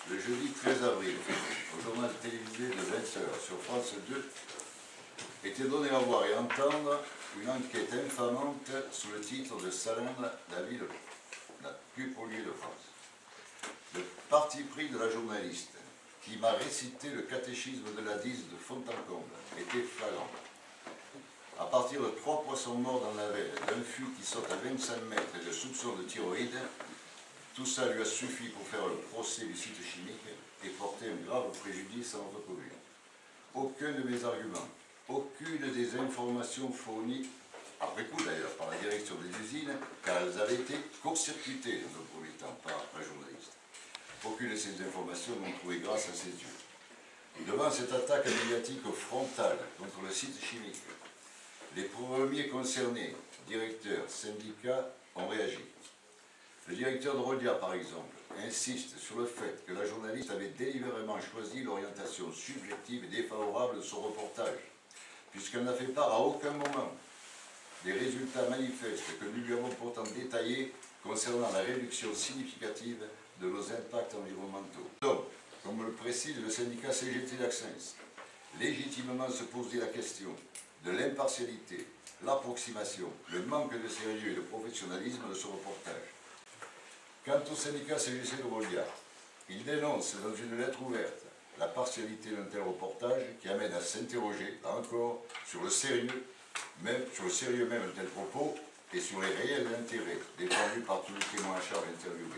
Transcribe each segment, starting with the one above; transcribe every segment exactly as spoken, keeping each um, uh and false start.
le jeudi treize avril, au journal télévisé de vingt heures sur France deux, était donné à voir et entendre une enquête infamante sous le titre de Salins, la ville la plus polluée de France. Le parti pris de la journaliste qui m'a récité le catéchisme de la Dise de fond en comble était flagrant. À partir de trois poissons morts dans la veine, d'un fût qui saute à vingt-cinq mètres et de soupçons de thyroïde, tout ça lui a suffi pour faire le procès du site chimique et porter un grave préjudice à notre commune. Aucun de mes arguments, aucune des informations fournies, après coup d'ailleurs, par la direction des usines, car elles avaient été court-circuitées dans le premier temps par la journaliste. Aucune de ces informations n'ont trouvé grâce à ses yeux. Devant cette attaque médiatique frontale contre le site chimique, les premiers concernés, directeurs, syndicats, ont réagi. Le directeur de Rodia, par exemple, insiste sur le fait que la journaliste avait délibérément choisi l'orientation subjective et défavorable de son reportage, puisqu'elle n'a fait part à aucun moment des résultats manifestes que nous lui avons pourtant détaillés concernant la réduction significative de nos impacts environnementaux. Donc, comme le précise le syndicat C G T d'Axens, légitimement se poser la question de l'impartialité, l'approximation, le manque de sérieux et de professionnalisme de ce reportage. Quant au syndicat C G C de Rodia, il dénonce dans une lettre ouverte la partialité d'un tel reportage qui amène à s'interroger, là encore, sur le sérieux, même, sur le sérieux même de tels propos et sur les réels intérêts défendus par tous les témoins à charge interviewés.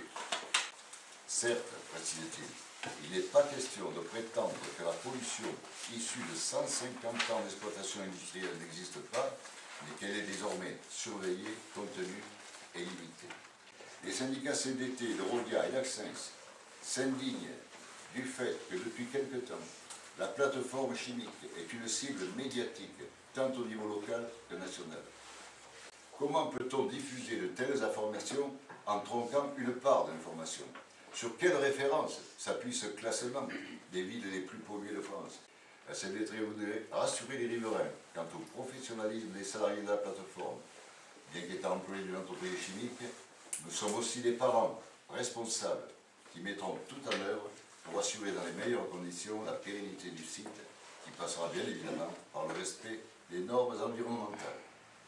Certes, précise-t-il, il n'est pas question de prétendre que la pollution issue de cent cinquante ans d'exploitation industrielle n'existe pas, mais qu'elle est désormais surveillée, contenue et limitée. Les syndicats C D T de Rodia et d'Axens s'indignent du fait que depuis quelque temps, la plateforme chimique est une cible médiatique, tant au niveau local que national. Comment peut-on diffuser de telles informations en tronquant une part d'information? Sur quelle référence s'appuie ce classement des villes les plus polluées de France? La C D T voudrait rassurer les riverains quant au professionnalisme des salariés de la plateforme. Bien qu'étant employés d'une entreprise chimique, nous sommes aussi des parents responsables qui mettront tout en œuvre pour assurer dans les meilleures conditions la pérennité du site, qui passera bien évidemment par le respect des normes environnementales.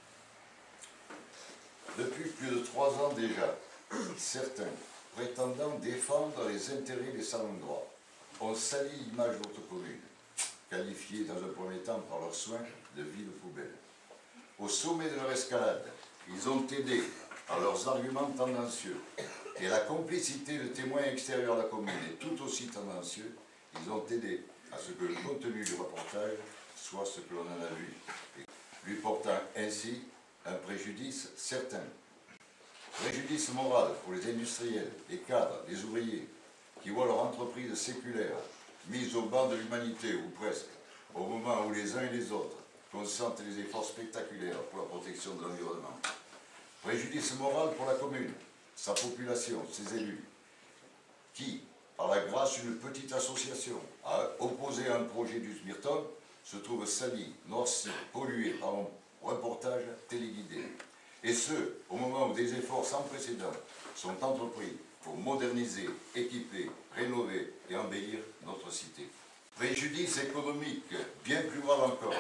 Depuis plus de trois ans déjà, certains, prétendant défendre les intérêts des sans-droits, ont sali l'image de notre commune, qualifiée dans un premier temps par leurs soins de ville poubelle. Au sommet de leur escalade, ils ont aidé par leurs arguments tendancieux et la complicité de témoins extérieurs à la commune est tout aussi tendancieux, ils ont aidé à ce que le contenu du reportage soit ce que l'on en a vu, lui portant ainsi un préjudice certain. Préjudice moral pour les industriels, les cadres, les ouvriers, qui voient leur entreprise séculaire mise au banc de l'humanité, ou presque, au moment où les uns et les autres consentent des efforts spectaculaires pour la protection de l'environnement. Préjudice moral pour la commune, sa population, ses élus, qui, par la grâce d'une petite association, a opposé à un projet du Smirton, se trouve sali, noirci, pollué par un reportage téléguidé. Et ce, au moment où des efforts sans précédent sont entrepris pour moderniser, équiper, rénover et embellir notre cité. Préjudice économique, bien plus grave encore,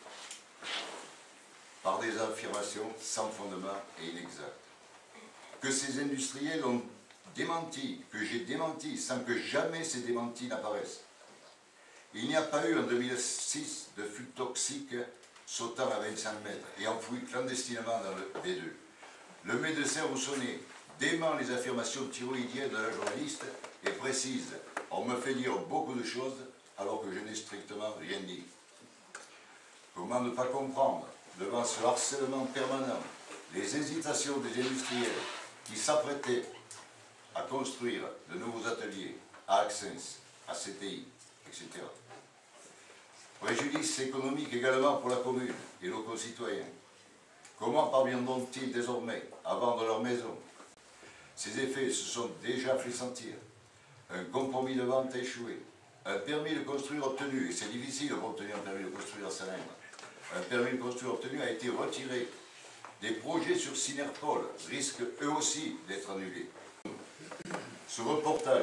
par des affirmations sans fondement et inexactes. Que ces industriels ont démenti, que j'ai démenti, sans que jamais ces démentis n'apparaissent. Il n'y a pas eu en deux mille six de fût toxique sautant à vingt-cinq mètres et enfoui clandestinement dans le B deux. Le médecin Roussonnet dément les affirmations thyroïdiennes de la journaliste et précise « On me fait dire beaucoup de choses alors que je n'ai strictement rien dit ». Comment ne pas comprendre, devant ce harcèlement permanent, les hésitations des industriels qui s'apprêtaient à construire de nouveaux ateliers à Axens, à C T I, et cetera. Préjudice économique également pour la commune et nos concitoyens. Comment parviendront-ils désormais à vendre leur maison? Ces effets se sont déjà fait sentir. Un compromis de vente a échoué. Un permis de construire obtenu, et c'est difficile d'obtenir un permis de construire à Salins, un permis de construire obtenu a été retiré. Des projets sur Synerpol risquent eux aussi d'être annulés. Ce reportage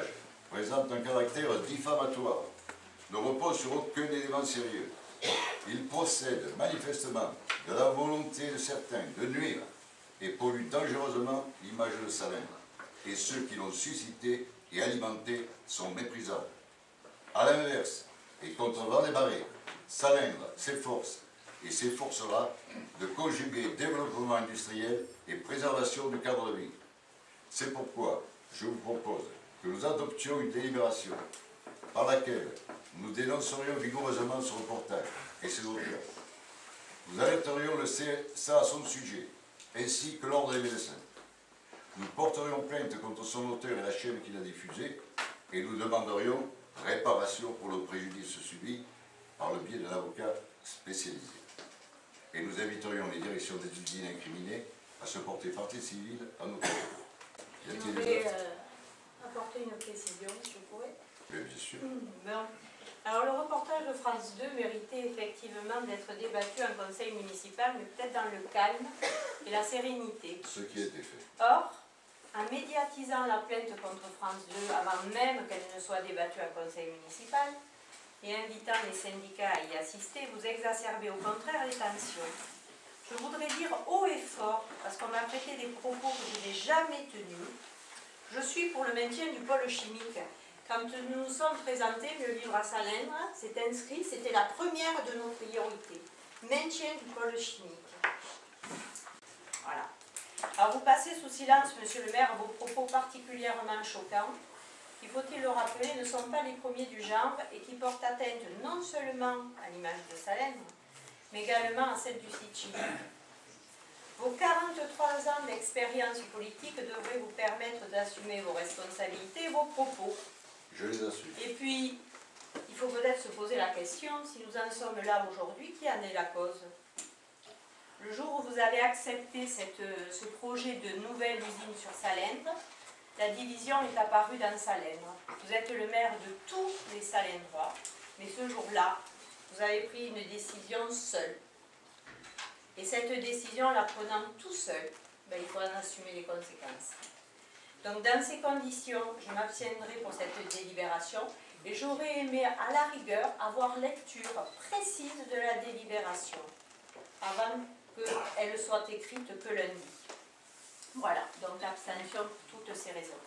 présente un caractère diffamatoire, ne repose sur aucun élément sérieux. Il procède manifestement de la volonté de certains de nuire et pollue dangereusement l'image de Salins, et ceux qui l'ont suscité et alimenté sont méprisables. À l'inverse, et contre vent des marées, Salindre s'efforce et s'efforcera de conjuguer développement industriel et préservation du cadre de vie. C'est pourquoi je vous propose que nous adoptions une délibération par laquelle nous dénoncerions vigoureusement ce reportage et ses auteurs. Nous alerterions le C S A à son sujet, ainsi que l'ordre des médecins. Nous porterions plainte contre son auteur et la chaîne qui l'a diffusé, et nous demanderions réparation pour le préjudice subi par le biais d'un avocat spécialisé. Et nous inviterions les directions des usines incriminées à se porter partie civile à nos côtés. Je voudrais euh, apporter une précision, si je pourrais. Oui, bien sûr. Bon. Alors, le reportage de France deux méritait effectivement d'être débattu en conseil municipal, mais peut-être dans le calme et la sérénité. Ce qui a été fait. Or, en médiatisant la plainte contre France deux avant même qu'elle ne soit débattue en conseil municipal et invitant les syndicats à y assister, vous exacerbez au contraire les tensions. Je voudrais dire haut et fort, parce qu'on m'a prêté des propos que je n'ai jamais tenus, je suis pour le maintien du pôle chimique. Quand nous nous sommes présentés, le livre à Salindre, c'est inscrit, c'était la première de nos priorités. Maintien du pôle chimique. Voilà. Alors vous passez sous silence, monsieur le maire, vos propos particulièrement choquants, qui, faut-il le rappeler, ne sont pas les premiers du genre et qui portent atteinte non seulement à l'image de Salindre, mais également à celle du site chimique. Vos quarante-trois ans d'expérience politique devraient vous permettre d'assumer vos responsabilités et vos propos. Je les assume. Et puis, il faut peut-être se poser la question, si nous en sommes là aujourd'hui, qui en est la cause? Le jour où vous avez accepté cette, ce projet de nouvelle usine sur Salindre, la division est apparue dans Salindre. Vous êtes le maire de tous les Salindrois, mais ce jour-là, vous avez pris une décision seule. Et cette décision, la prenant tout seul, ben, il faut en assumer les conséquences. Donc dans ces conditions, je m'abstiendrai pour cette délibération et j'aurais aimé à la rigueur avoir lecture précise de la délibération avant qu'elle soit écrite que lundi. Voilà, donc l'abstention pour toutes ces raisons.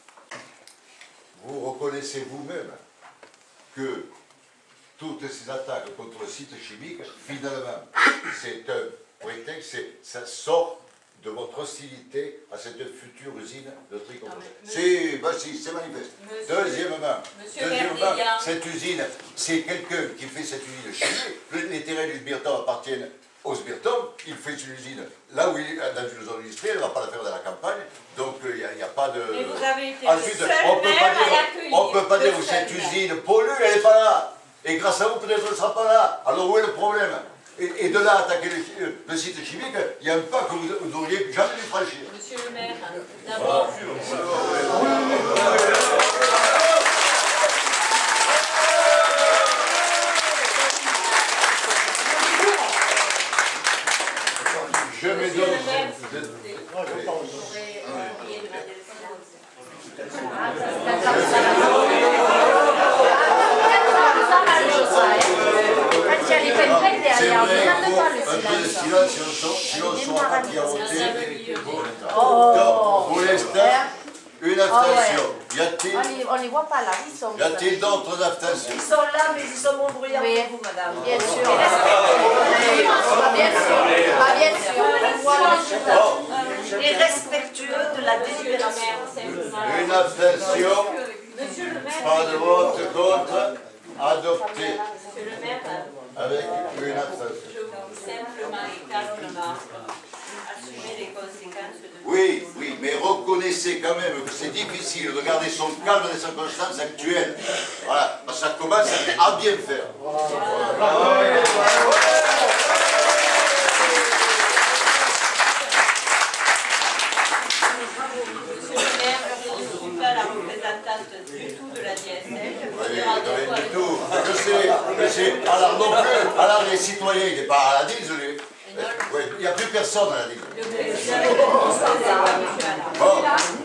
Vous reconnaissez vous-même que toutes ces attaques contre le site chimique, finalement, c'est un prétexte, ça sort de votre hostilité à cette future usine de tricompostage. C'est bah si, c'est manifeste. Monsieur, deuxièmement, monsieur deuxièmement cette usine, c'est quelqu'un qui fait cette usine chimique. Les terrains du Sbirton appartiennent au Sbirton. Il fait une usine là où il est dans une zone industrielle, il ne va pas la faire dans la campagne. Donc il n'y a, a pas de. Mais vous avez été Ensuite, le seul on peut maire pas dire, à l'accueillir. on peut pas dire que cette maire. usine pollue, elle n'est pas là. Et grâce à vous, peut-être elle ne sera pas là. Alors où est le problème? Et, et de là à attaquer le, le site chimique, il y a un pas que vous n'auriez jamais dû franchir. Monsieur le maire, d'abord. Je me donne. C'est vrai, il faut un peu de silence si on ne saura pas qui a voté pour l'État. Donc, pour l'instant, une abstention. Y a-t-il On ne les voit pas là, ils sont y a-t-il d'autres abstentions? Ils sont là, mais ils sont moins bruyants Oui. que vous, madame. Bien sûr. Bien sûr. Ah, bien sûr. Oh, Et respectueux de la délibération. une abstention, Monsieur le maire, pas de vote contre, adopté monsieur le maire, avec une abstention. je vous simplement et calmement assumer les conséquences de... Oui, oui, mais reconnaissez quand même que c'est difficile de garder son calme dans les circonstances actuelles. Voilà, parce que ça commence à bien faire. Monsieur le maire, je ne suis pas la représentante du tout de la D S L. Oui, rien du tout. Je sais, je sais. Alors non plus, alors les citoyens, il n'est pas à la D I S, lui. Oui, il n'y a plus personne à la D I S. Le président, monsieur Alain. Bon.